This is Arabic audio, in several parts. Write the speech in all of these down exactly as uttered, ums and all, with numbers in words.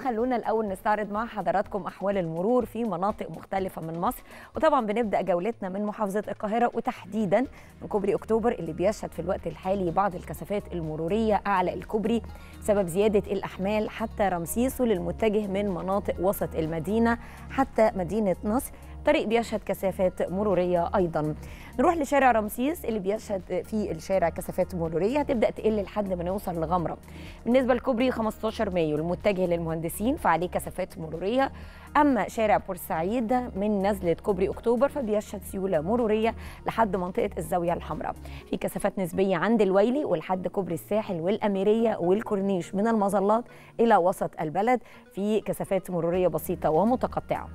خلونا الأول نستعرض مع حضراتكم أحوال المرور في مناطق مختلفة من مصر. وطبعا بنبدأ جولتنا من محافظة القاهرة وتحديدا من كوبري أكتوبر اللي بيشهد في الوقت الحالي بعض الكثافات المرورية أعلى الكوبري بسبب زيادة الأحمال حتى رمسيس وللمتجه من مناطق وسط المدينة حتى مدينة نصر. طريق بيشهد كثافات مرورية أيضا. نروح لشارع رمسيس اللي بيشهد في الشارع كثافات مرورية هتبدأ تقل لحد ما نوصل لغمرة. بالنسبة لكوبري خمستاشر مايو المتجه للمهندسين فعليه كثافات مرورية. أما شارع بورسعيد من نزلة كوبري أكتوبر فبيشهد سيولة مرورية لحد منطقة الزاوية الحمراء. في كثافات نسبية عند الويلي ولحد كوبري الساحل والأميرية والكورنيش من المظلات إلى وسط البلد في كثافات مرورية بسيطة ومتقطعة.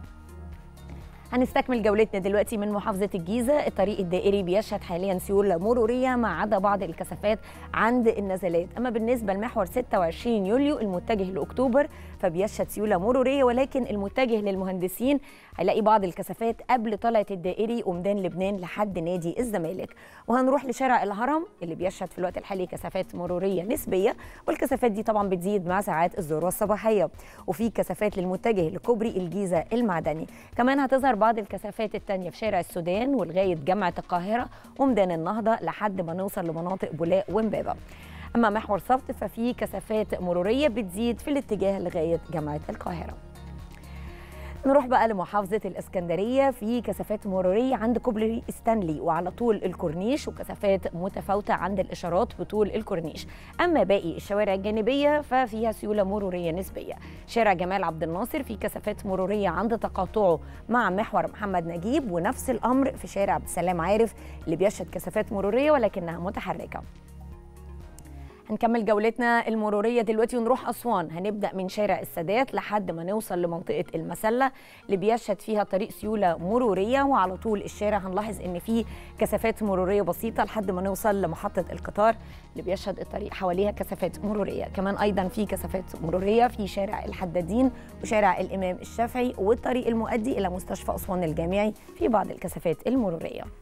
هنستكمل جولتنا دلوقتي من محافظة الجيزة. الطريق الدائري بيشهد حاليا سيولة مرورية ما عدا بعض الكثافات عند النزلات. أما بالنسبة لمحور ستة وعشرين يوليو المتجه لأكتوبر فبيشهد سيولة مرورية، ولكن المتجه للمهندسين هيلاقي بعض الكثافات قبل طلعة الدائري وميدان لبنان لحد نادي الزمالك. وهنروح لشارع الهرم اللي بيشهد في الوقت الحالي كثافات مرورية نسبية، والكثافات دي طبعا بتزيد مع ساعات الذروة الصباحية. وفي كثافات للمتجه لكوبري الجيزة المعدني. كمان هتظهر بعض الكثافات التانية في شارع السودان ولغاية جامعة القاهرة وميدان النهضة لحد ما نوصل لمناطق بولاق ومبابة. أما محور صفت ففي كثافات مرورية بتزيد في الاتجاه لغاية جامعة القاهرة. نروح بقى لمحافظة الإسكندرية في كثافات مرورية عند كوبري ستانلي وعلى طول الكورنيش، وكثافات متفاوتة عند الإشارات بطول الكورنيش. أما باقي الشوارع الجانبية ففيها سيولة مرورية نسبية. شارع جمال عبد الناصر في كثافات مرورية عند تقاطعه مع محور محمد نجيب، ونفس الأمر في شارع عبد السلام عارف اللي بيشهد كثافات مرورية ولكنها متحركة. هنكمل جولتنا المرورية دلوقتي ونروح أسوان. هنبدأ من شارع السادات لحد ما نوصل لمنطقة المسلة اللي بيشهد فيها طريق سيولة مرورية، وعلى طول الشارع هنلاحظ إن فيه كثافات مرورية بسيطة لحد ما نوصل لمحطة القطار اللي بيشهد الطريق حواليها كثافات مرورية. كمان أيضا في كثافات مرورية في شارع الحدادين وشارع الإمام الشافعي والطريق المؤدي إلى مستشفى أسوان الجامعي في بعض الكثافات المرورية.